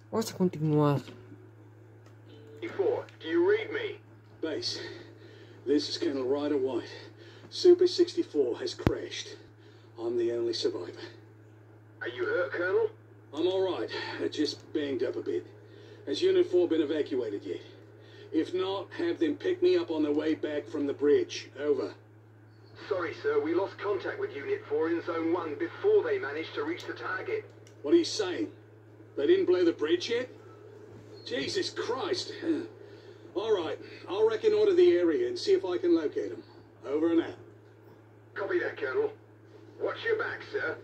Vamos a continuar. Do you read me? Base, this is Colonel Ryder White. Super 64 has crashed. I'm the only survivor. Are you hurt, Colonel? I'm alright, just banged up a bit. Has Unit 4 been evacuated yet? If not, have them pick me up on their way back from the bridge. Over. Sorry, sir, we lost contact with Unit 4 in Zone 1 before they managed to reach the target. What are you saying? They didn't blow the bridge yet? Jesus Christ. Alright, I'll reconnoiter the area and see if I can locate them. Over and out. Copy that, Colonel. Watch your back, sir.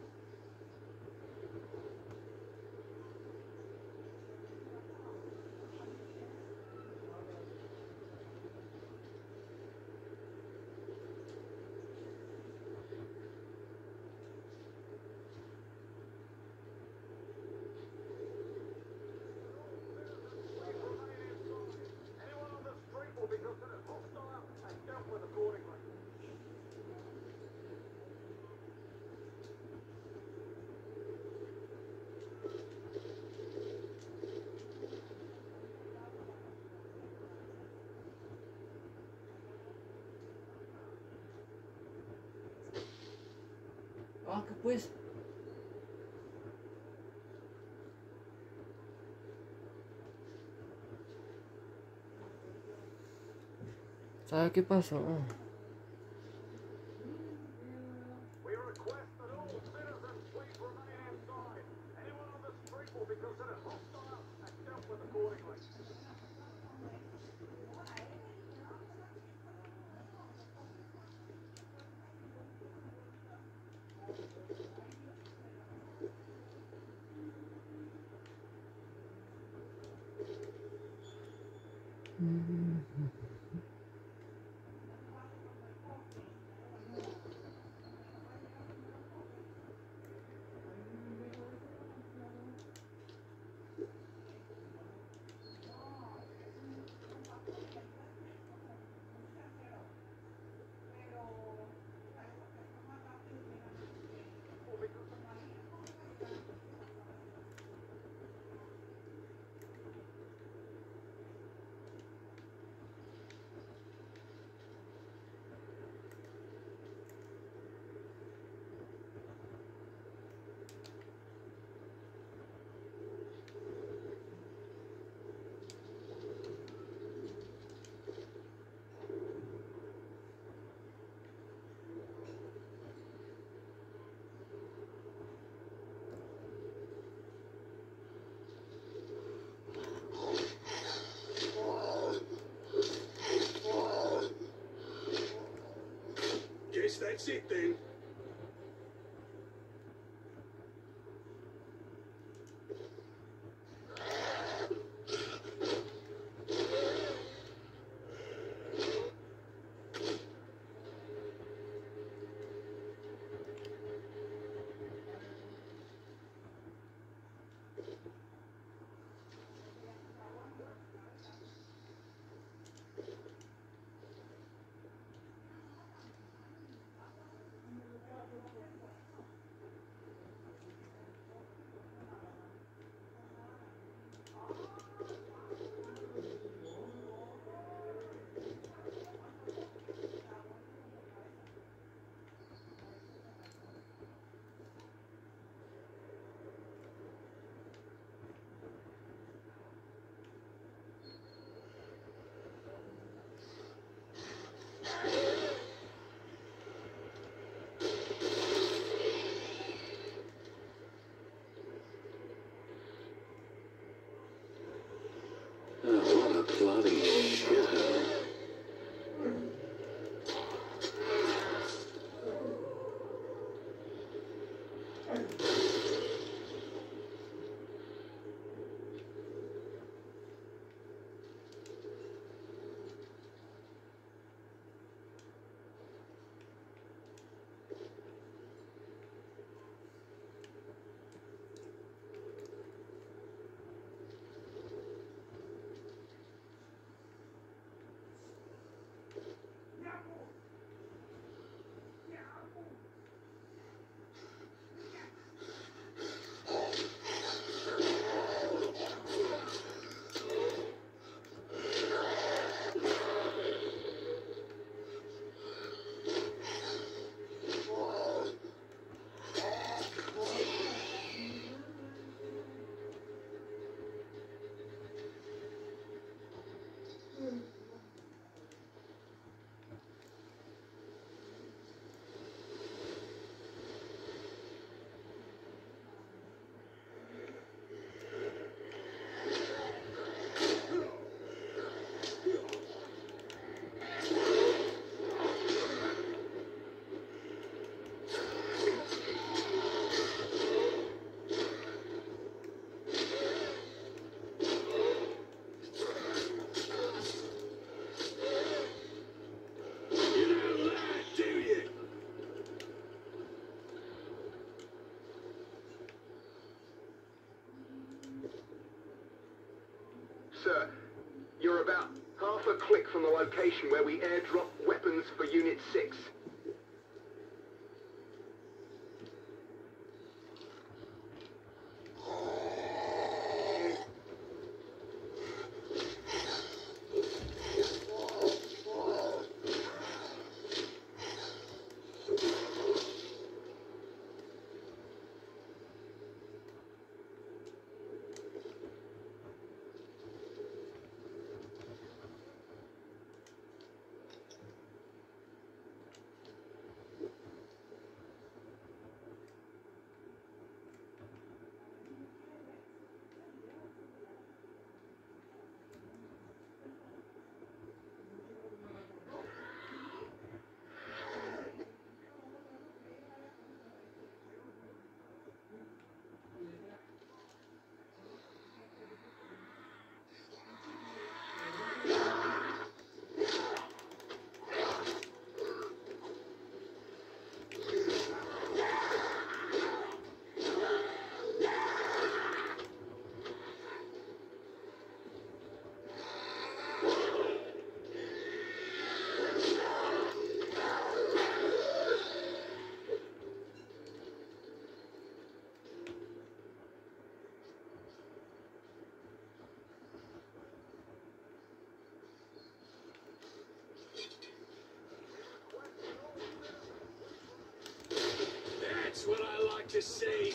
Ah, que pues. ¿Sabe qué pasó? Guess that's it then. Oh, what a bloody shithole. sir. You're about half a click from the location where we airdropped weapons for Unit 6. That's what I like to see.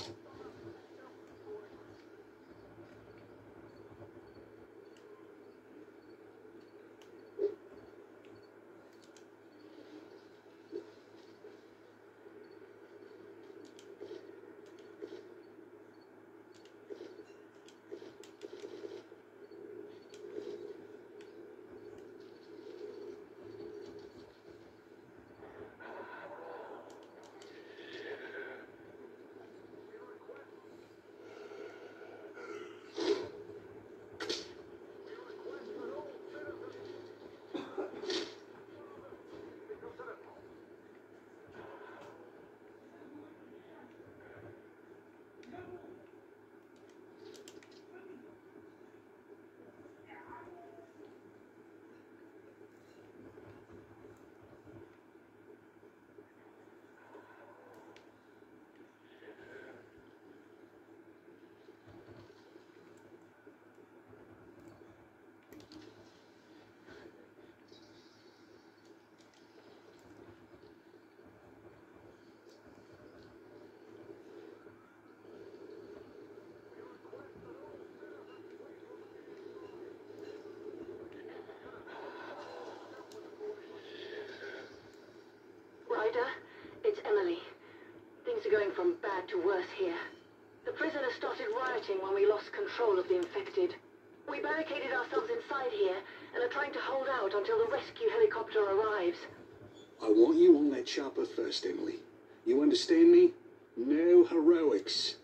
Ryder, it's Emily. Things are going from bad to worse here. The prisoners started rioting when we lost control of the infected. We barricaded ourselves inside here and are trying to hold out until the rescue helicopter arrives. I want you on that chopper first, Emily. You understand me? No heroics.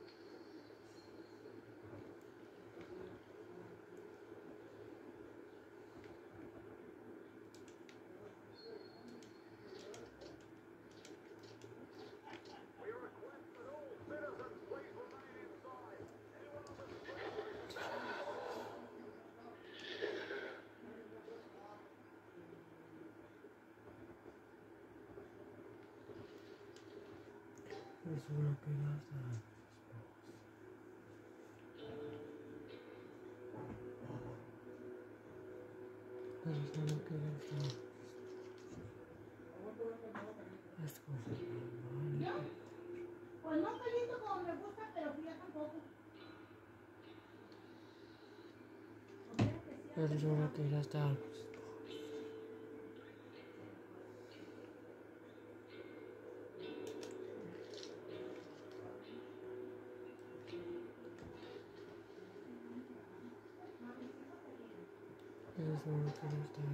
Eso es lo que pasa. Eso es lo que pasa. Let's go. Pues no estoy listo como me gusta, pero ya tampoco. Eso es lo que ya está. Eso es lo que ya está.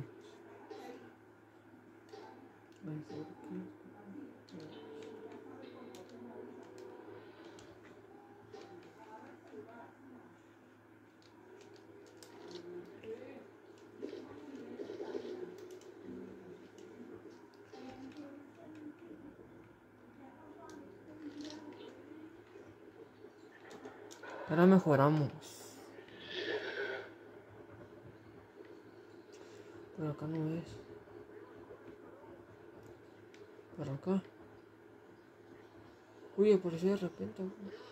Ahora mejoramos. Pero acá no es. Pero acá. Uy, apareció de repente.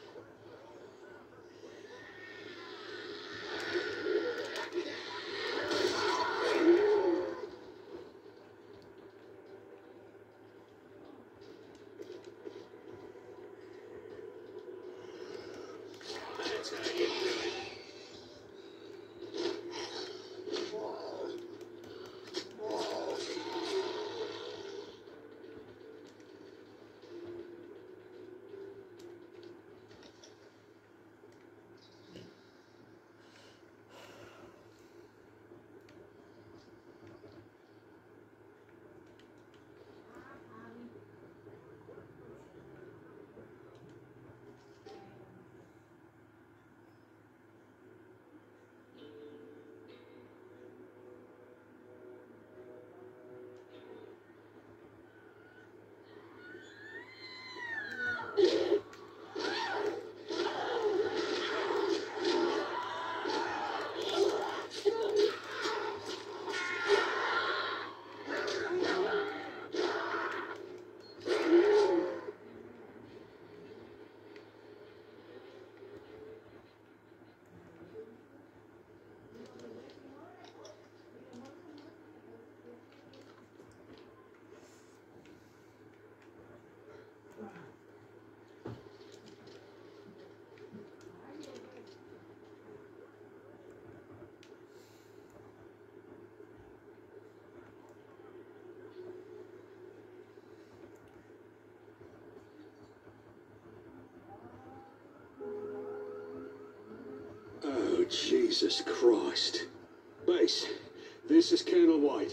Oh, Jesus Christ. Base, this is Colonel White.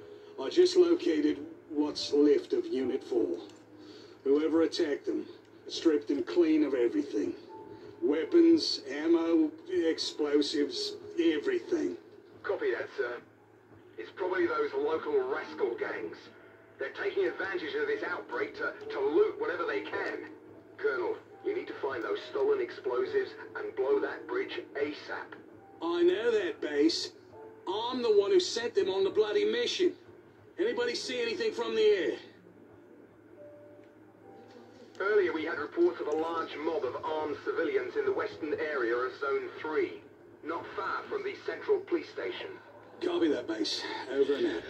I just located what's left of Unit 4. Whoever attacked them, stripped them clean of everything. Weapons, ammo, explosives, everything. Copy that, sir. It's probably those local rascal gangs. They're taking advantage of this outbreak to loot whatever they can. Colonel, you need to find those stolen explosives and blow that bridge ASAP. I know that, Base. I'm the one who sent them on the bloody mission. Anybody see anything from the air? Earlier we had reports of a large mob of armed civilians in the western area of Zone 3, not far from the central police station. Copy that, Base. Over and out.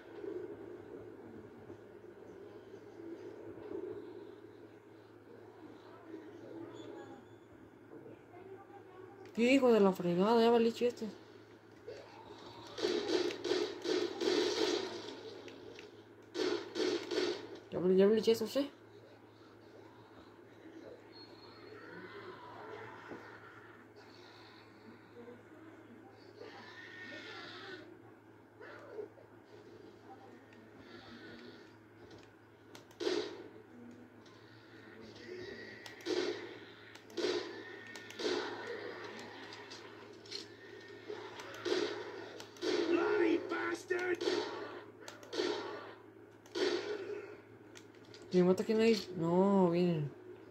¿Qué hijo de la fregada? Ya valí chistes. Ya valí chistes, ¿sí? ¿Me mata quién ahí? No, vienen.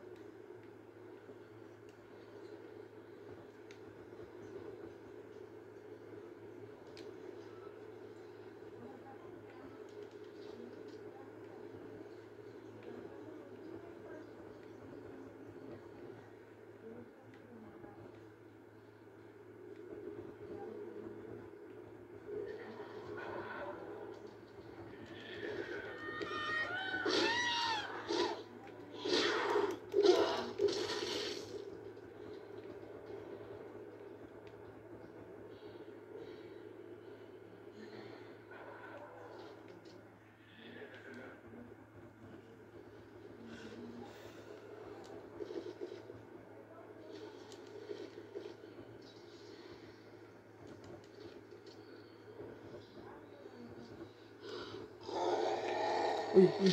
Uy, uy.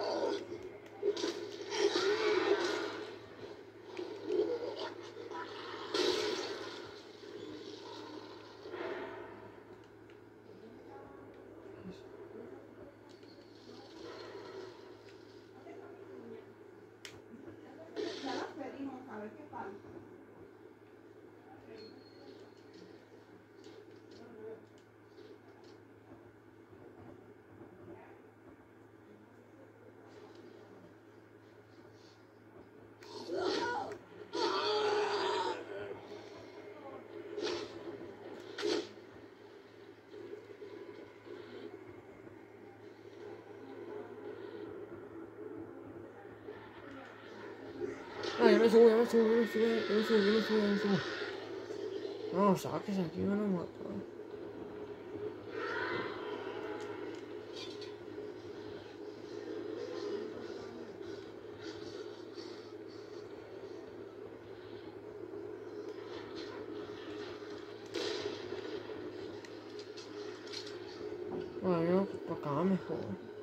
Ya las pedimos, a ver qué tal. me subo, ya me subo, ya me subo, ya me subo, ya me subo, ya me subo. No, saques aquí, me van a matar. Bueno, para acá mejor.